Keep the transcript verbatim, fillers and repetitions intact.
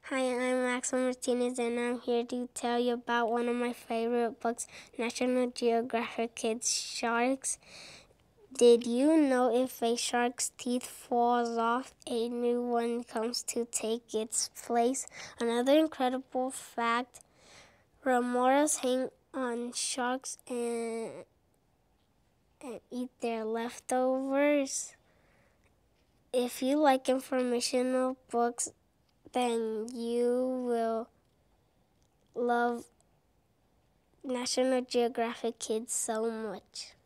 Hi, I'm Maxwell Martinez, and I'm here to tell you about one of my favorite books, National Geographic Kids Sharks. Did you know if a shark's teeth falls off, a new one comes to take its place? Another incredible fact, remoras hang on sharks and, and eat their leftovers. If you like informational books, then you will love National Geographic Kids so much.